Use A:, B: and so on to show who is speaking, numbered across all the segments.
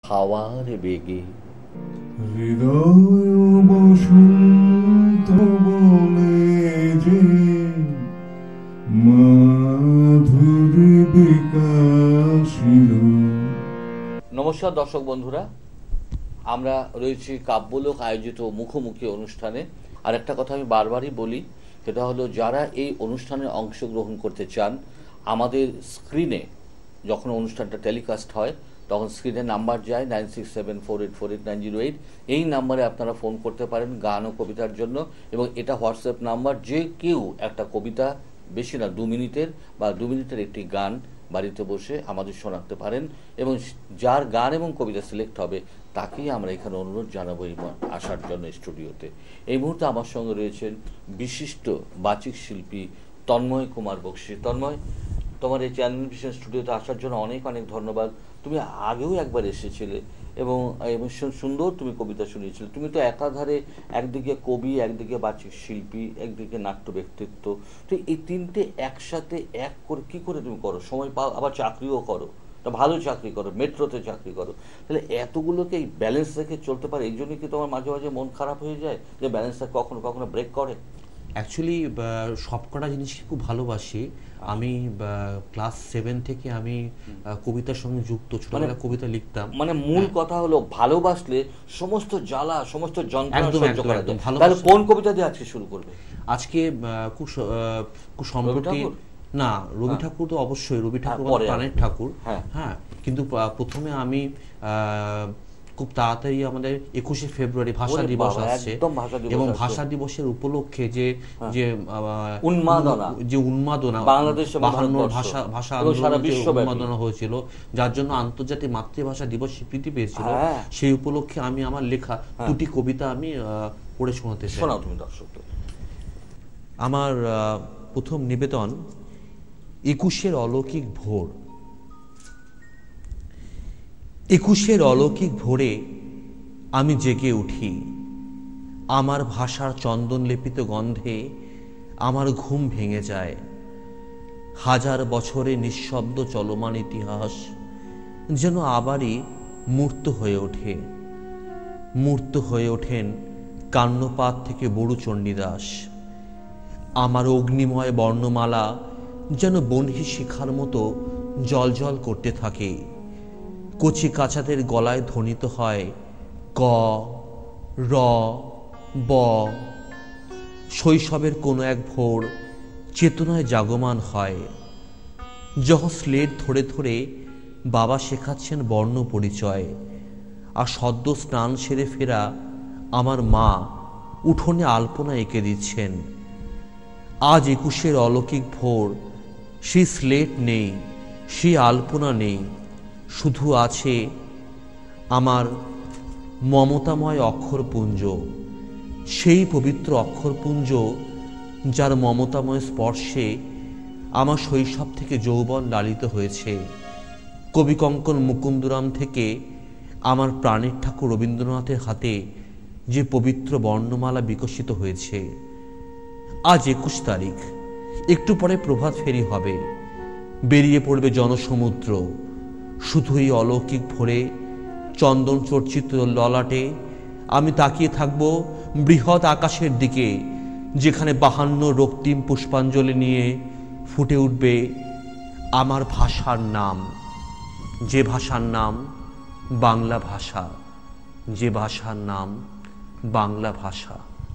A: হাওয়ার বেগে
B: হৃদয় বসন্ত বনে যে মাধুরী বিকাশিল।
A: নমস্কার দর্শক বন্ধুরা, আমরা রয়েছি কাব্যলোক আয়োজিত মুখোমুখি অনুষ্ঠানে। আর একটা কথা আমি বারবারই বলি, সেটা হলো যারা এই অনুষ্ঠানে অংশগ্রহণ করতে চান, আমাদের স্ক্রিনে যখন অনুষ্ঠানটা টেলিকাস্ট হয় তখন স্ক্রিনে নাম্বার যায় 9674848908। এই নাম্বারে আপনারা ফোন করতে পারেন গান ও কবিতার জন্য, এবং এটা হোয়াটসঅ্যাপ নাম্বার। যে কেউ একটা কবিতা, বেশি না 2 মিনিটের বা 2 মিনিটের একটি গান বাড়িতে বসে আমাদের শোনাতে পারেন, এবং যার গান এবং কবিতা সিলেক্ট হবে তাকেই আমরা এখানে অনুরোধ জানাবো আসার জন্য স্টুডিওতে। এই মুহূর্তে আমার সঙ্গে রয়েছেন বিশিষ্ট বাচিক শিল্পী তন্ময় কুমার বক্সী। তন্ময়, তোমার এই চ্যানেল ভিশন স্টুডিওতে আসার জন্য অনেক অনেক ধন্যবাদ। তুমি আগেও একবার এসেছিলে এবং সুন্দর তুমি কবিতা শুনিয়েছিলে। তুমি তো একাধারে একদিকে কবি, একদিকে বাচিক শিল্পী, একদিকে নাট্য ব্যক্তিত্ব। তো এই তিনটে একসাথে এক করে কী করে তুমি করো? সময় পাও, আবার চাকরিও করো, তা ভালো চাকরি করো, মেট্রোতে চাকরি করো। তাহলে এতগুলোকে এই ব্যালেন্স রেখে চলতে পারে, এই জন্য কি তোমার মাঝে মাঝে মন খারাপ হয়ে যায় যে ব্যালেন্সটা কখনো কখনো ব্রেক করে?
C: অ্যাকচুয়ালি সবকটা জিনিসই খুব ভালোবাসি। আমি ক্লাস 7 থেকে আমি কবিতার সঙ্গে যুক্ত, ছোটবেলা কবিতা লিখতাম।
A: মানে মূল কথা হলো ভালোবাসলে সমস্ত জ্বালা, সমস্ত যন্ত্রণা
C: একদম
A: সহ্য
C: একদম
A: করা
C: একদম
A: যায়।
C: ভালো।
A: তাহলে কোন কবিতা দিয়ে আজকে শুরু করবে?
C: আজকে খুব সম্প্রতি না, রবি ঠাকুর তো অবশ্যই, রবি ঠাকুর প্রাণের ঠাকুর। হ্যাঁ, কিন্তু প্রথমে আমি খুব তাড়াতাড়ি আমাদের 21শে ফেব্রুয়ারি ভাষা দিবস আসছে, এবং ভাষা দিবসের উপলক্ষে যে যে উন্মাদনা
A: বাংলাদেশে
C: 52 ভাষা আন্দোলন উন্মাদনা হয়েছিল, যার জন্য আন্তর্জাতিক মাতৃভাষা দিবস স্বীকৃতি পেয়েছিল, সেই উপলক্ষে আমি আমার লেখা 2টি কবিতা আমি পড়ে শোনাতে চাই।
A: শোনাও তুমি দর্শকদের।
C: আমার প্রথম নিবেদন, 21শে অলৌকিক ভোর। 21শে অলৌকিক ভোরে আমি জেগে উঠি, আমার ভাষার চন্দন লেপিত গন্ধে আমার ঘুম ভেঙে যায়। হাজার বছরে নিঃশব্দ চলমান ইতিহাস যেন আবারই মূর্ত হয়ে ওঠে। মূর্ত হয়ে ওঠেন কান্নপাত থেকে বড়ু চণ্ডীদাস। আমার অগ্নিময় বর্ণমালা যেন বহ্নি শিখার মতো জলজল করতে থাকে। কচি কাচাদের গলায় ধ্বনিত হয় ক, র, ব। শৈশবের কোনো এক ভোর চেতনায় জাগমান হয়, যখন স্লেট ধরে ধরে বাবা শেখাচ্ছেন বর্ণ পরিচয়, আর সদ্য স্নান সেরে ফেরা আমার মা উঠোনে আলপনা এঁকে দিচ্ছেন। আজ 21শে অলৌকিক ভোর, সেই স্লেট নেই, সেই আলপনা নেই, শুধু আছে আমার মমতাময় অক্ষরপুঞ্জ, সেই পবিত্র অক্ষরপুঞ্জ যার মমতাময় স্পর্শে আমার শৈশব থেকে যৌবন লালিত হয়েছে। কবিকঙ্কন মুকুন্দরাম থেকে আমার প্রাণের ঠাকুর রবীন্দ্রনাথের হাতে যে পবিত্র বর্ণমালা বিকশিত হয়েছে। আজ 21 তারিখ, একটু পরে প্রভাত ফেরি হবে, বেরিয়ে পড়বে জনসমুদ্র। শুধুই অলৌকিক ভোরে চন্দন চর্চিত ললাটে আমি তাকিয়ে থাকব বৃহৎ আকাশের দিকে, যেখানে 52 রক্তিম পুষ্পাঞ্জলি নিয়ে ফুটে উঠবে আমার ভাষার নাম, যে ভাষার নাম বাংলা ভাষা, যে ভাষার নাম বাংলা ভাষা।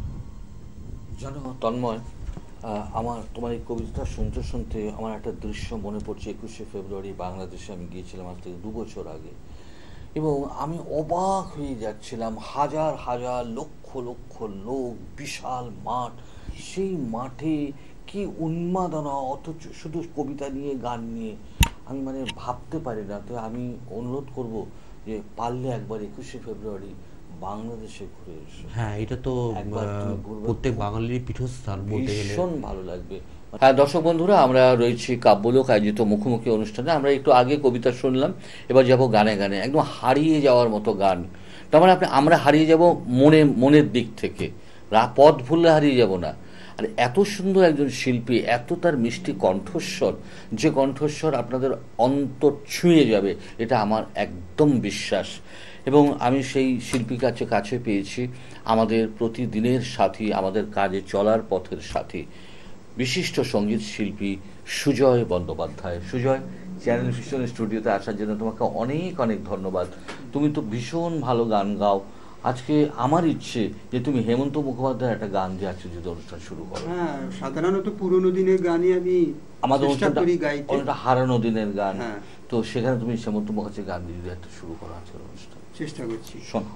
A: জানো তন্ময়, আমার তোমার এই কবিতাটা শুনতে শুনতে আমার একটা দৃশ্য মনে পড়ছে। 21শে ফেব্রুয়ারি বাংলাদেশে আমি গিয়েছিলাম আজ থেকে 2 বছর আগে, এবং আমি অবাক হয়ে যাচ্ছিলাম। হাজার হাজার লক্ষ লক্ষ লোক, বিশাল মাঠ, সেই মাঠে কি উন্মাদনা, অথচ শুধু কবিতা নিয়ে, গান নিয়ে। আমি মানে ভাবতে পারি না। তো আমি অনুরোধ করব যে পারলে একবার 21শে ফেব্রুয়ারি বাংলাদেশে ঘুরে এসো।
C: হ্যাঁ, এটা তো প্রত্যেক বাঙালির পীঠস্থান বলতে গেলে,
A: ভীষণ ভালো লাগবে। হ্যাঁ দর্শক বন্ধুরা, আমরা রয়েছি কাব্যলোক আয়োজিত মুখোমুখি অনুষ্ঠানে। আমরা একটু আগে কবিতা শুনলাম, এবার যাব গানে গানে। একদম হারিয়ে যাওয়ার মতো গান। তার মানে আমরা হারিয়ে যাব মনের দিক থেকে, পথ ভুললে হারিয়ে যাব না। আর এত সুন্দর একজন শিল্পী, এত তার মিষ্টি কণ্ঠস্বর, যে কণ্ঠস্বর আপনাদের অন্তর ছুঁয়ে যাবে, এটা আমার একদম বিশ্বাস। এবং আমি সেই শিল্পীর কাছে পেয়েছি আমাদের প্রতিদিনের সাথী, আমাদের কাজে চলার পথের সাথী, বিশিষ্ট সঙ্গীত শিল্পী সুজয় বন্দ্যোপাধ্যায়। সুজয়, চ্যানেল ভিশন স্টুডিওতে আসার জন্য তোমাকে অনেক অনেক ধন্যবাদ। তুমি তো ভীষণ ভালো গান গাও। আজকে আমার ইচ্ছে যে তুমি হেমন্ত মুখোপাধ্যায়ের একটা গান দিয়ে আজকে যদি অনুষ্ঠান শুরু করো।
D: হ্যাঁ, সাধারণত পুরোনো দিনের গানই আমি
A: আমাদের
D: চেষ্টা করি গাইতে।
A: অনুষ্ঠানটা হারানো দিনের গান,
D: হ্যাঁ।
A: তো সেখানে তুমি হেমন্ত মুখোপাধ্যায়ের গান দিয়ে যদি একটা শুরু করো আজকের অনুষ্ঠান।
D: চেষ্টা করছি।
A: শোনো।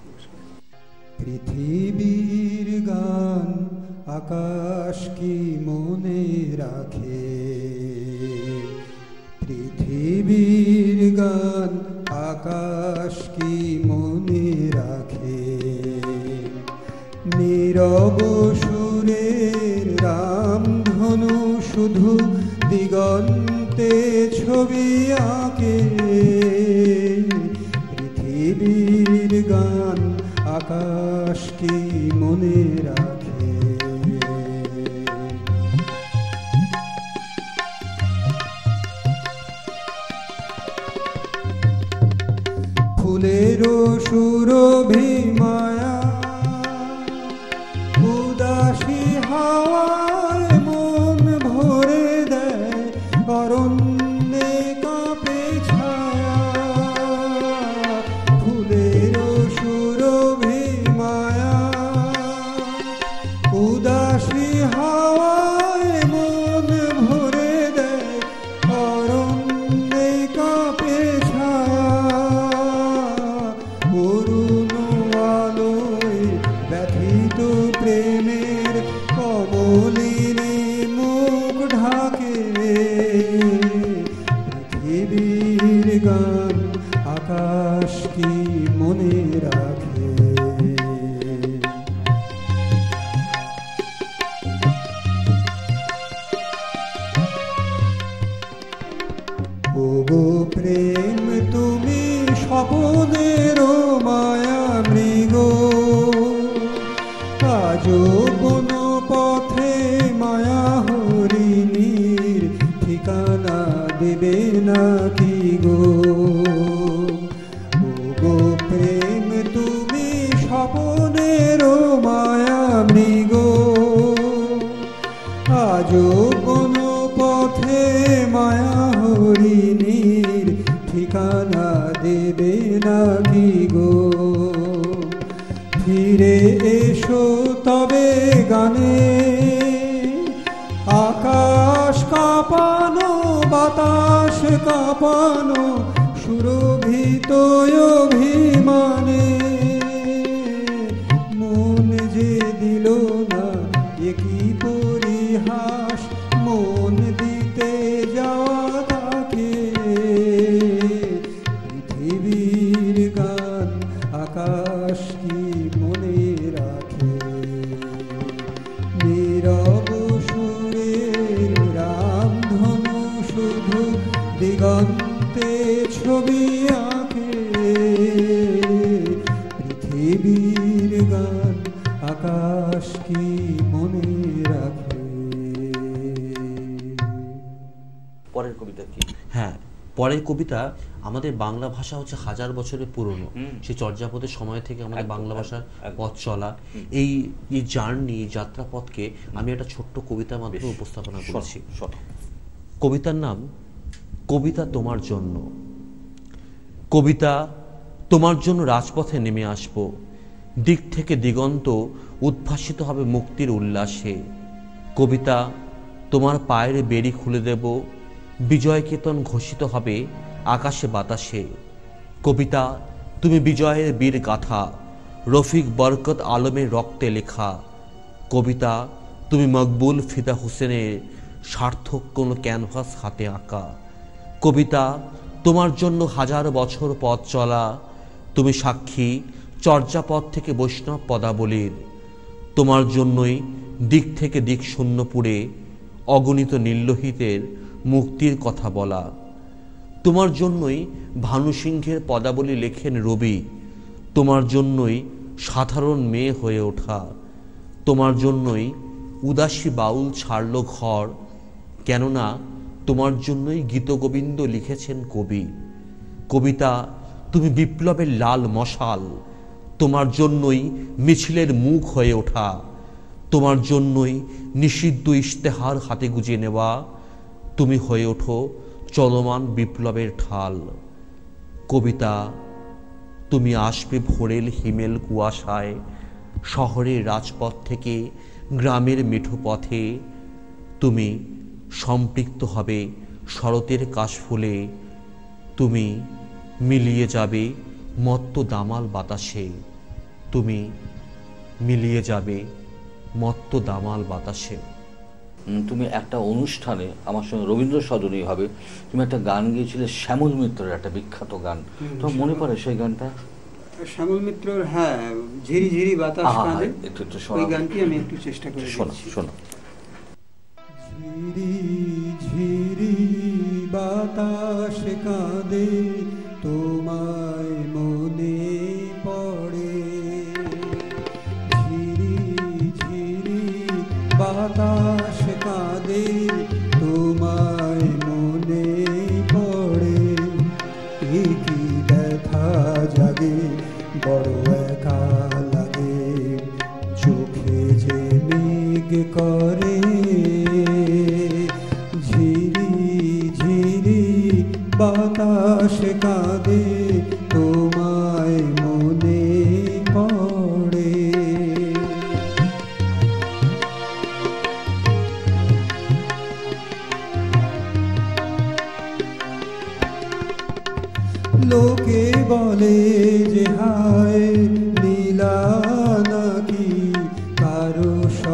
D: পৃথিবীর গান আকাশ কি মনে রাখে, পৃথিবীর গান আকাশ কি মনে রাখে, নীরব সুরের রামধনু শুধু দিগন্তে ছবি আঁকে, পৃথিবীর গান আকাশ কি মনে রাখে। ফুলের সুরভি মায়া উদাসী হাওয়ায় মন ভরে দেয়, অরণ্যে কাঁপে ছায়া, ফুলের সুরভি মায়া উদাসী হাওয়ায় মন ভরে দেয়, অরণ্যে কাঁপে ছায়া, অরুণ আলোয় ব্যথিত প্রেমের কমলিনী মুখ ঢাকে, পৃথিবীর গান আকাশ কি মনে রাখে। ওগো প্রেম তুমি স্বপনের মায়া মৃগ, আজও কোনো পথে মায়া হরিণীর ঠিকানা দেবে নাকি গো। ওগো প্রেম তুমি স্বপনের মায়া মৃগ, আজও কোনো পথে মায়া হরিণীর ঠিকানা দেবে নাকি গো। ফিরে এসো তবে গানে, আকাশ কাঁপানো বাতাস কাঁপানো সুরভিত অভিমানে, মন যে দিল না একই পরিহাস, মন দিতে যাওয়া তাকে, পৃথিবীর গান আকাশ কি মনে রাখে, নীরব সুরের রামধনু শুধু দিগন্তে ছবি আঁকে, পৃথিবীর গান আকাশ কি মনে রাখে।
A: পরের কবিতা কি?
C: হ্যাঁ, পরের কবিতা আমাদের বাংলা ভাষা হচ্ছে হাজার বছরের পুরনো, সেই চর্যাপদের সময় থেকে আমাদের বাংলা ভাষার পথ চলা, এই জার্নি, যাত্রাপথকে আমি একটা ছোট্ট কবিতার মাধ্যমে উপস্থাপনা করেছি। কবিতার নাম কবিতা তোমার জন্য। কবিতা তোমার জন্য রাজপথে নেমে আসবো, দিক থেকে দিগন্ত উদ্ভাসিত হবে মুক্তির উল্লাসে। কবিতা তোমার পায়ের বেড়ি খুলে দেব, বিজয় কেতন ঘোষিত হবে আকাশে বাতাসে। কবিতা তুমি বিজয়ের বীর গাথা, রফিক বরকত আলমের রক্তে লেখা। কবিতা তুমি মকবুল ফিদা হোসেনের সার্থক কোনো ক্যানভাস হাতে আঁকা। কবিতা তোমার জন্য হাজার বছর পথ চলা, তুমি সাক্ষী চর্যাপদ থেকে বৈষ্ণব পদাবলীর। তোমার জন্যই দিক থেকে দিক শূন্য পুরে অগণিত নির্লোহিতের মুক্তির কথা বলা। তোমার জন্যই ভানু সিংহের পদাবলী লেখেন রবি, তোমার জন্যই সাধারণ মেয়ে হয়ে ওঠা। তোমার জন্যই উদাসী বাউল ছাড়ল ঘর, কেননা তোমার জন্যই গীতগোবিন্দ লিখেছেন কবি। কবিতা তুমি বিপ্লবের লাল মশাল, তোমার জন্যই মিছিলের মুখ হয়ে ওঠা, তোমার জন্যই নিষিদ্ধ ইশতেহার হাতে গুজে নেওয়া, তুমি হয়ে ওঠো চলমান বিপ্লবের ঢাল। কবিতা তুমি আসবে ভোরের হিমেল কুয়াশায়, শহরের রাজপথ থেকে গ্রামের মেঠো পথে, তুমি সম্পৃক্ত হবে শরতের কাশফুলে, তুমি মিলিয়ে যাবে মত্ত দামাল বাতাসে, তুমি মিলিয়ে যাবে মত্ত দামাল বাতাসে।
A: তুমি একটা অনুষ্ঠানে আমার সঙ্গে রবীন্দ্র সদনী হবে, তুমি একটা গান গিয়েছিলে শ্যামল মিত্রের, একটা বিখ্যাত গান, তোমার মনে পড়ে সেই গানটা?
D: শ্যামল মিত্রর, হ্যাঁ, ঝিরি ঝিরি বাতাস কাঁদে, ওই গানটি আমি একটু চেষ্টা করে
A: শোনো শোনো।
D: ঝিরি ঝিরি বাতাস কাঁদে, তোমায় মনে পড়ে, ঝিরি ঝিরি বাতাস কাঁদে, তোমায় মনে পড়ে, কি ব্যথা জাগে, বড় একা লাগে, চোখে যে মেঘ করে, ঝিরি ঝিরি বাতাস কাঁদে, তোমায় মনে পড়ে। লোকে বলে যে হায় লীলা নাকি, কারো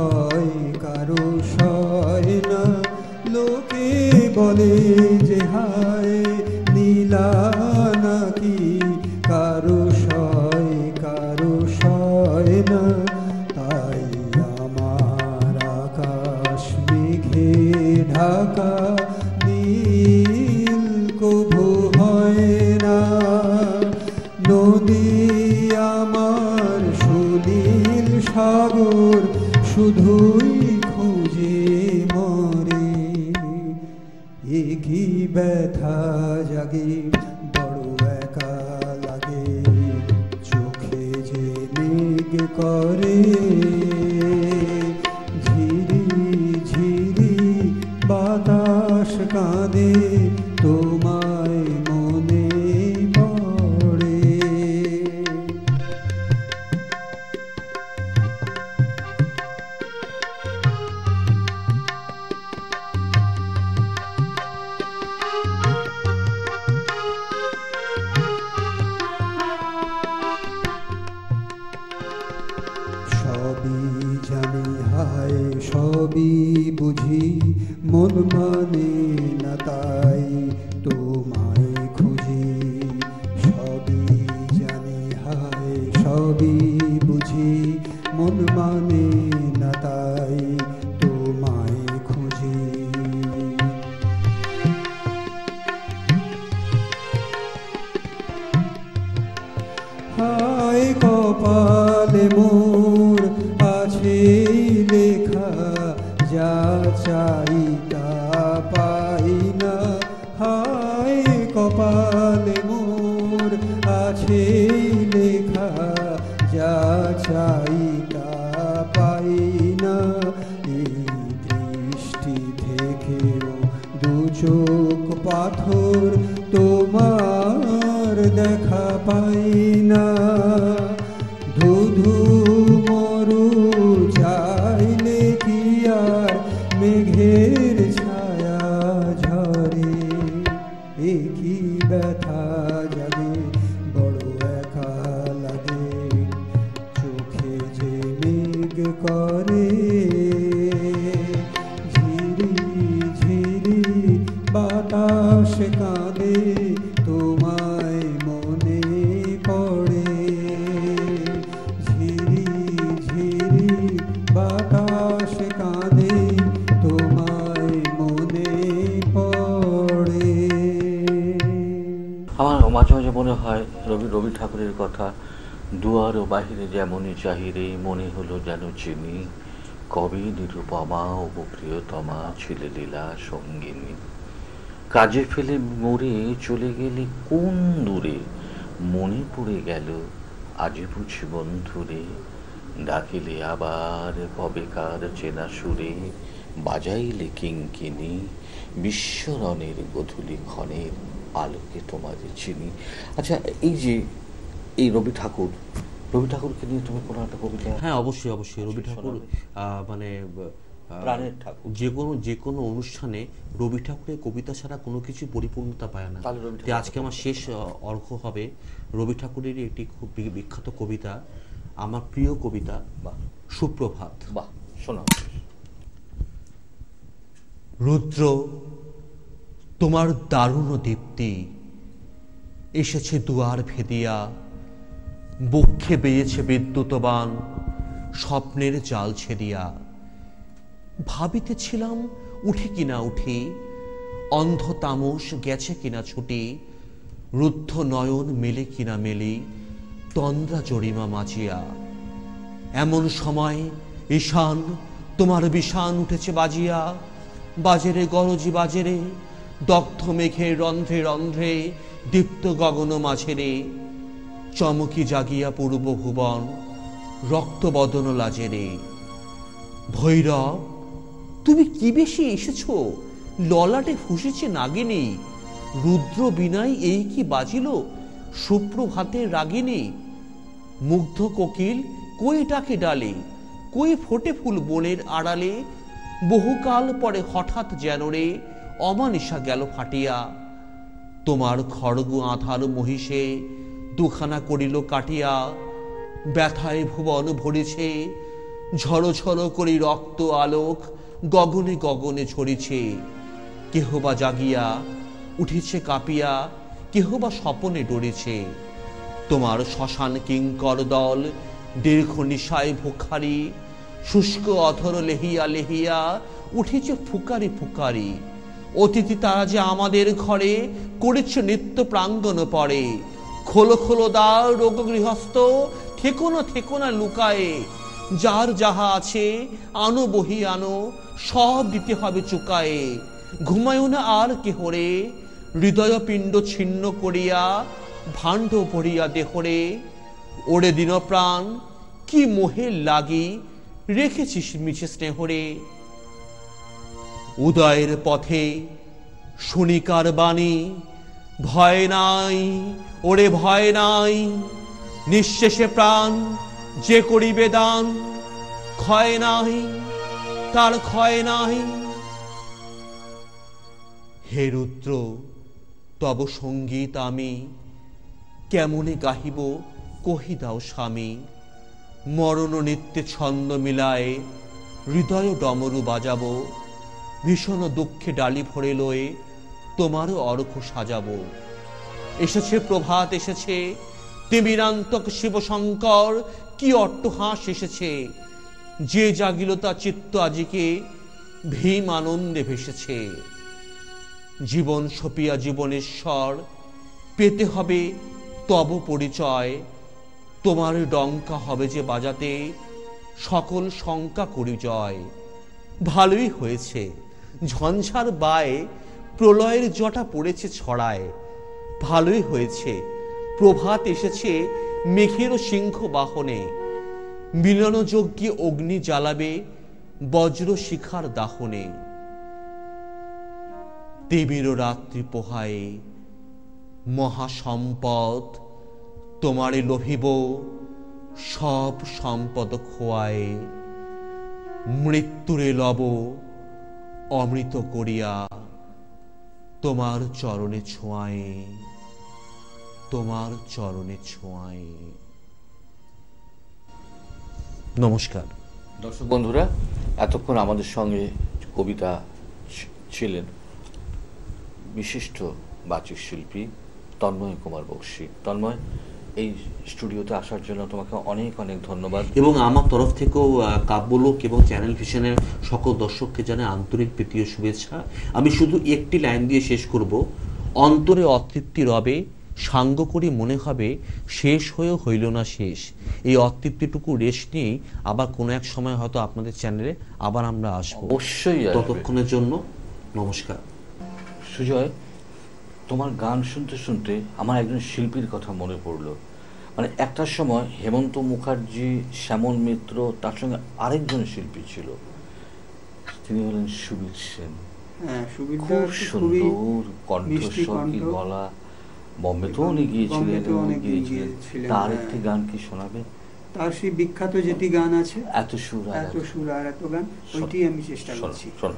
D: সয় না, লোকে বলে যে হায় নীলা নাকি, কারো সয় না, তাই আমার আকাশ মেঘে ঢাকা, নীল কভু হয় না, নদী আমার সুনীল সাগর, শুধুই খুঁজে মরে, একই ব্যথা জাগে, বড় একা লাগে, চোখে যে মেঘ করে, ঝিরি ঝিরি বাতাস কাঁদে, তোমায় মনে পড়ে। সবই জানি হায়, সবই বুঝি, মন মানে না তাই তোমায় খুঁজি, সবই জানি হায়, সবই বুঝি, মন মানে না তাই তোমায় খুঁজি। হায় কপালে মোর আছে লেখা, যা চাই তা পাই না, হায় কপালে মোর আছে লেখা, যা চাই তা পাই না, এই দৃষ্টি থেকেও দু চোখ পাথর, তোমার দেখা পাই না, ধুধু মরু চাইলে কি আর মেঘের ছায়া ঝরে, একই ব্যথা জাগে, বড় একা লাগে, চোখে যে মেঘ করে, ঝিরি ঝিরি বাতাস কাঁদে, তোমায় মনে পড়ে, ঝিরি ঝিরি বাতাস কাঁদে, তোমায় মনে পড়ে।
A: আমার মাঝে মাঝে মনে হয় রবি ঠাকুরের কথা, দুয়ার ও বাহিরে যেমনই চাহিরে, মনে হলো যেন চিনি, কবে নিরুপমা ও প্রিয়তমা ছিলে লীলা সঙ্গিনী, কাজে ফেলে মরে চলে গেলে কোন দূরে, মনে পড়ে গেল আজ বুঝি বন্ধুরে, ডাকিলে আবার কবেকার চেনা সুরে, বাজাইলে কিঙ্কিনি, বিশ্বরণের গধূলি ক্ষণের আলোকে তোমাদের চিনি। আচ্ছা, এই যে এই রবি ঠাকুরকে নিয়ে তুমি কোনো একটা কবিতা?
C: হ্যাঁ, অবশ্যই অবশ্যই। রবি ঠাকুর মানে
A: প্রাণের ঠাকুর।
C: যে কোনো অনুষ্ঠানে রবি ঠাকুরের কবিতা ছাড়া কোনো কিছু পরিপূর্ণতা পায় না। আজকে আমার শেষ অর্ঘ হবে রবি ঠাকুরের একটি খুব বিখ্যাত কবিতা, আমার প্রিয় কবিতা, সুপ্রভাত।
A: বাহ, শোনাও।
C: রুদ্র, তোমার দারুণ দীপ্তি এসেছে দুয়ার ভেদিয়া, বক্ষে বেয়েছে বিদ্যুতবান স্বপ্নের জাল ছেদিয়া। ভাবিতেছিলাম উঠে কিনা উঠি, অন্ধ তামস গেছে কিনা ছুটি, রুদ্ধ নয়ন মেলে কিনা মেলি, তন্দ্রা জরিমা মাজিয়া। এমন সময় ঈশান তোমার বিষান উঠেছে বাজিয়া, বাজেরে গরজি বাজেরে, দগ্ধ মেঘের রন্ধ্রে রন্ধ্রে, দীপ্ত গগন মাঝেরে, চমকি জাগিয়া পূর্ব ভুবন, রক্ত বদন লাজেরে। ভৈরব, তুমি কি বেশি এসেছ, ললাটে ফুসেছে নাগিনী, রুদ্র বিনাই এই কি বাজিল, সুপ্রভাতের রাগিনী। মুগ্ধ কোকিল কই ডাকে ডালে, কই ফোটে ফুল বনের আড়ালে, বহুকাল পরে হঠাৎ যেন রে অমানিসা গেল ফাটিয়া। তোমার খড়গ আধার মহিষে দুখানা করিল কাটিয়া, ব্যথায় ভুবন ভরেছে, ঝড়ো ঝড়ো করি রক্ত আলোক গগনে গগনে ঝরিছে। কেহ বা জাগিয়া উঠিছে কাঁপিয়া, কেহ বা স্বপনে ডরেছে। তোমার শ্মশান কিঙ্কর দল দীর্ঘ নিশায় ভুখারি, শুষ্ক অধর লেহিয়া লেহিয়া উঠেছে ফুকারি ফুকারি। অতিথি তারা যে আমাদের ঘরে করেছে নিত্য প্রাঙ্গণ পরে, খোলো খোলো দ্বার রোগ গৃহস্থ, থেকোনা থেকোনা লুকায়ে। যার যাহা আছে আনো বহি আনো, সব দিতে হবে চুকায়ে। ঘুমায়ও না আর কেহরে, হৃদয় পিণ্ড ছিন্ন করিয়া, ভাণ্ড ভরিয়া দেহরে। ওরে দিন প্রাণ কি মোহে লাগি, রেখেছিস মিছে স্নেহরে। উদয়ের পথে শুনিকার বাণী, ভয় নাই ওরে ভয় নাই, নিঃশেষে প্রাণ যে করিবে দান, ক্ষয় নাই তার ক্ষয় নাই। হে রুদ্র, তব সঙ্গীত আমি কেমনে গাহিব কহি দাও স্বামী। মরণ নিত্যে ছন্দ মিলায় হৃদয় ডমরু বাজাবো, ভীষণ দুঃখে ডালি ভরে লয়ে তোমার অর্ঘ্য সাজাবো। এসেছে প্রভাত এসেছে, তিমিরান্তক শিবশঙ্কর কি অট্টহাস এসেছে। যে জাগিল তা চিত্ত আজিকে ভীম আনন্দে ভেসেছে। জীবন সপিয়া জীবনেশ্বর পেতে হবে তব পরিচয়, তোমার ডঙ্কা হবে যে বাজাতে সকল শঙ্কা করি জয়। ভালোই হয়েছে ঝঞ্ঝার বায়ে প্রলয়ের জটা পড়েছে ছড়ায়, ভালোই হয়েছে প্রভাত এসেছে মেঘের সিংহ বাহনে। মিলন যজ্ঞে অগ্নি জ্বালাবে বজ্র শিখার দাহনে। দেবীর রাত্রি পোহায়ে মহাসম্পদ, তোমারে লোভিব সব সম্পদ খোয়ায়ে। মৃত্যুরে লব অমৃত করিয়া, তোমার চরণে ছোঁয়ায়ে, তোমার চরণে ছোঁয়ায়ে। নমস্কার
A: দর্শক বন্ধুরা, এতক্ষণ আমাদের সঙ্গে কবিতা ছিলেন বিশিষ্ট বাচিক শিল্পী তন্ময় কুমার বক্সী। তন্ময়, এই স্টুডিওতে আসার জন্য তোমাকে অনেক অনেক ধন্যবাদ।
C: এবং আমার তরফ থেকেও কাব্যলোক এবং চ্যানেল ভিশনের সকল দর্শককে জানাই আন্তরিক প্রীতীয় শুভেচ্ছা। আমি শুধু একটি লাইন দিয়ে শেষ করব। অন্তরে অতৃপ্তি রবে সাঙ্গ করি মনে হবে শেষ হয়েও হইল না শেষ। এই অতৃপ্তিটুকু রেস্ট নিয়েই আবার কোনো এক সময় হয়তো আপনাদের চ্যানেলে আবার আমরা আসবো।
A: অবশ্যই।
C: ততক্ষণের জন্য নমস্কার।
A: সুজয়, তোমার গান শুনতে শুনতে আমার একজন শিল্পীর কথা মনে পড়লো। মানে একটা সময় হেমন্ত মুখার্জি, শ্যামল মিত্র, তার সঙ্গে আরেকজন শিল্পী ছিল, তিনি হলেন সুবীর সেন। খুব সুন্দর কণ্ঠস্বর, কি গলা। বোম্বেতেও উনি গিয়েছিলেন। তার একটি গান কি শোনাবে?
D: তার সেই বিখ্যাত যেটি গান আছে,
A: এত সুর
D: আর এত গান, ওইটি আমি চেষ্টা করছি।
A: শোনো।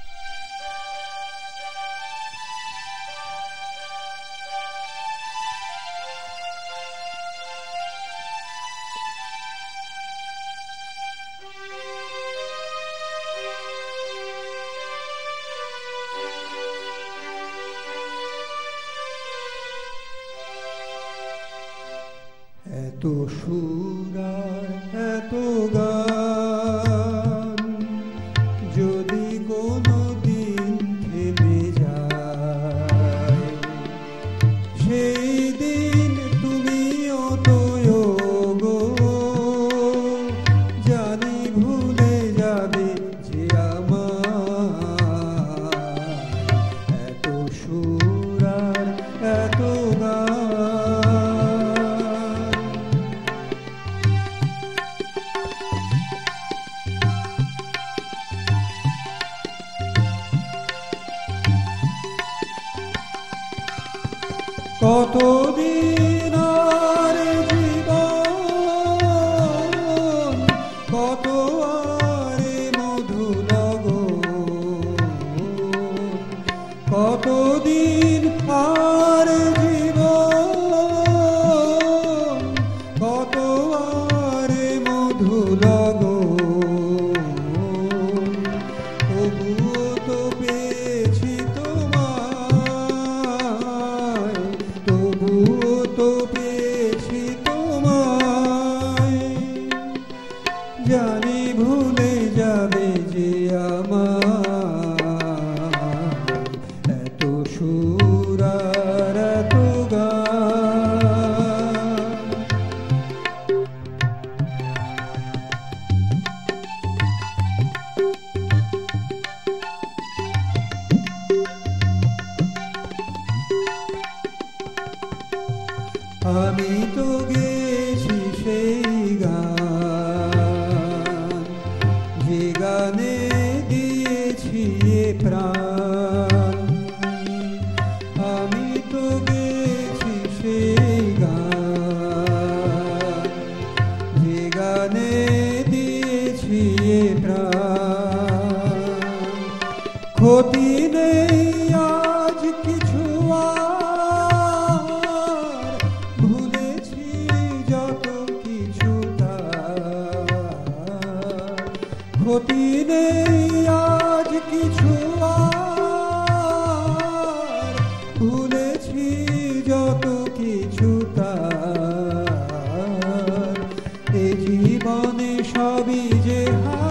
D: এত সুর আর এত গান যদি কোনো দিন থেমে যায়, সেই দিন তুমিও তো গো জানি ভুলে যাবে যে আমার এত সুর আর এত গান। কতদিন আর জীবন, কত আরে মধু লগন, কতদিন আর জীবন, কত আরে মধু লগন, তবুও তো পেয়েছি তোমায়, তবুও তো পেয়েছি তোমায়, জানি ভুলে যাবে যে আমার এত সুর আর এত গান। আমি তো গেছি সেই গান, যে গানে দিয়েছি প্রাণ। আমি তো গেছি সেই গান, যে গানে দিয়েছি প্রাণ। ক্ষতি নেই আজ কিছু আর, ভুলেছি যত কিছু তার। ক্ষতি নেই আজ কিছু আর, ভুলেছি যত কিছু তার। এ জীবনে সবই যে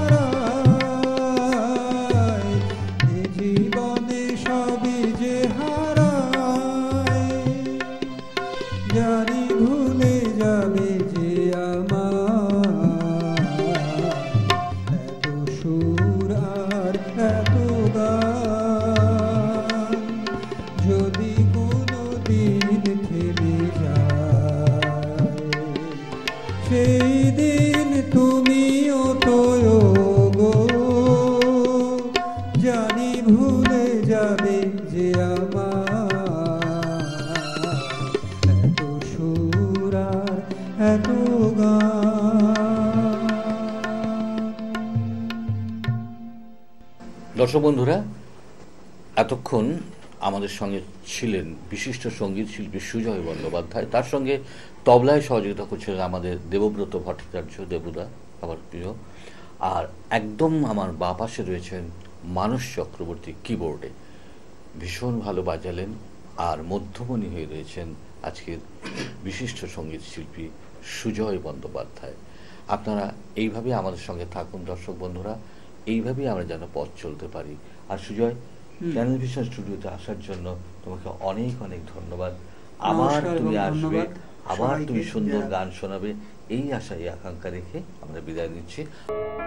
D: হারায়, এ জীবনে সবই যে হারায়, জানি ভুলে যাবে যে আমার এত সুর আর এত গান, যদি কোনো দিন থেমে যায়, সেই দিন তুমিও তো গো জানি ভুলে যাবে যে আমার এত সুর আর এত গান।
A: দর্শক বন্ধুরা, এতক্ষণ আমাদের সঙ্গে ছিলেন বিশিষ্ট সঙ্গীত শিল্পী সুজয় বন্দ্যোপাধ্যায়। তার সঙ্গে তবলায় সহযোগিতা করছিলেন আমাদের দেবব্রত ভট্টাচার্য, দেবুদা আমার প্রিয়। আর একদম আমার বাঁ পাশে রয়েছেন মানস চক্রবর্তী কিবোর্ডে, ভীষণ ভালো বাজালেন। আর মধ্যমণি হয়ে রয়েছেন আজকের বিশিষ্ট সঙ্গীত শিল্পী সুজয় বন্দ্যোপাধ্যায়। আপনারা এইভাবে আমাদের সঙ্গে থাকুন দর্শক বন্ধুরা, এইভাবেই আমরা যেন পথ চলতে পারি। আর সুজয়, চ্যানেল ভিশন স্টুডিওতে আসার জন্য তোমাকে অনেক অনেক ধন্যবাদ। আবার তুমি আসবে, আবার তুমি সুন্দর গান শোনাবে, এই আশা এই আকাঙ্ক্ষা রেখে আমরা বিদায় নিচ্ছি।